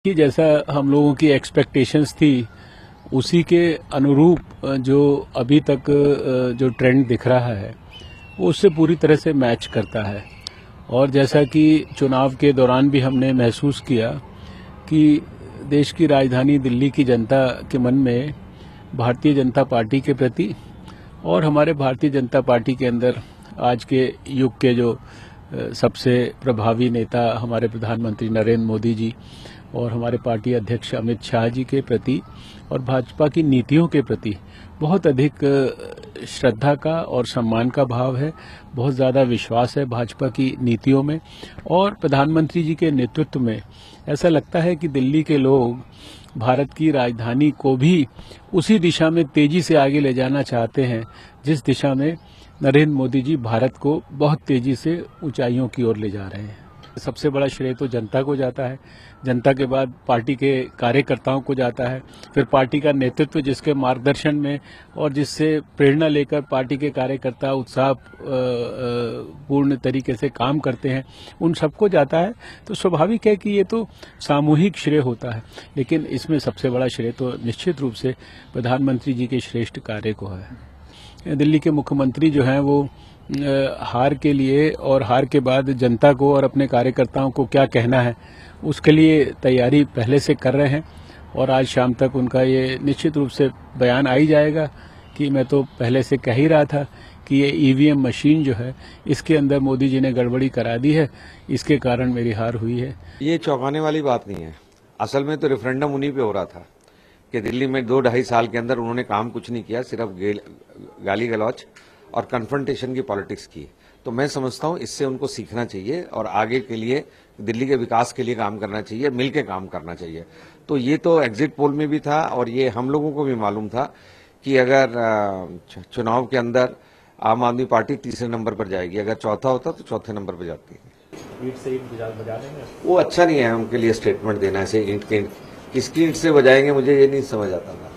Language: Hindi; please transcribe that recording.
कि जैसा हम लोगों की एक्सपेक्टेशंस थी उसी के अनुरूप जो अभी तक जो ट्रेंड दिख रहा है वो उससे पूरी तरह से मैच करता है। और जैसा कि चुनाव के दौरान भी हमने महसूस किया कि देश की राजधानी दिल्ली की जनता के मन में भारतीय जनता पार्टी के प्रति और हमारे भारतीय जनता पार्टी के अंदर आज के युग के जो सबसे प्रभावी नेता हमारे प्रधानमंत्री नरेंद्र मोदी जी और हमारे पार्टी अध्यक्ष अमित शाह जी के प्रति और भाजपा की नीतियों के प्रति बहुत अधिक श्रद्धा का और सम्मान का भाव है। बहुत ज़्यादा विश्वास है भाजपा की नीतियों में और प्रधानमंत्री जी के नेतृत्व में। ऐसा लगता है कि दिल्ली के लोग भारत की राजधानी को भी उसी दिशा में तेजी से आगे ले जाना चाहते हैं जिस दिशा में नरेंद्र मोदी जी भारत को बहुत तेजी से ऊंचाइयों की ओर ले जा रहे हैं। सबसे बड़ा श्रेय तो जनता को जाता है, जनता के बाद पार्टी के कार्यकर्ताओं को जाता है, फिर पार्टी का नेतृत्व जिसके मार्गदर्शन में और जिससे प्रेरणा लेकर पार्टी के कार्यकर्ता उत्साह पूर्ण तरीके से काम करते हैं उन सबको जाता है। तो स्वाभाविक है कि ये तो सामूहिक श्रेय होता है, लेकिन इसमें सबसे बड़ा श्रेय तो निश्चित रूप से प्रधानमंत्री जी के श्रेष्ठ कार्य को है। दिल्ली के मुख्यमंत्री जो हैं वो हार के लिए और हार के बाद जनता को और अपने कार्यकर्ताओं को क्या कहना है उसके लिए तैयारी पहले से कर रहे हैं और आज शाम तक उनका ये निश्चित रूप से बयान आ ही जाएगा कि मैं तो पहले से कह ही रहा था कि ये ईवीएम मशीन जो है इसके अंदर मोदी जी ने गड़बड़ी करा दी है, इसके कारण मेरी हार हुई है। ये चौंकाने वाली बात नहीं है। असल में तो रेफरेंडम उन्हीं पे हो रहा था कि दिल्ली में 2-2.5 साल के अंदर उन्होंने काम कुछ नहीं किया, सिर्फ गाली गलौच और कन्फ्रंटेशन की पॉलिटिक्स की। तो मैं समझता हूं इससे उनको सीखना चाहिए और आगे के लिए दिल्ली के विकास के लिए काम करना चाहिए, मिलकर काम करना चाहिए। तो ये तो एग्जिट पोल में भी था और ये हम लोगों को भी मालूम था कि अगर चुनाव के अंदर आम आदमी पार्टी तीसरे नंबर पर जाएगी, अगर चौथा होता तो चौथे नंबर पर जाती है। ईंट से ईंट बजा देंगे वो अच्छा नहीं है उनके लिए स्टेटमेंट देना, ऐसे ईंट के किसकी ईंट से बजाएंगे मुझे ये नहीं समझ आता था।